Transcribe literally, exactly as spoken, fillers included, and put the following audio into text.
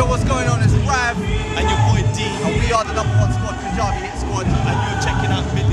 Yo, what's going on? It's Rav, And your boy D, and we are the number one squad, Punjabi hit squad. and you're checking out Mid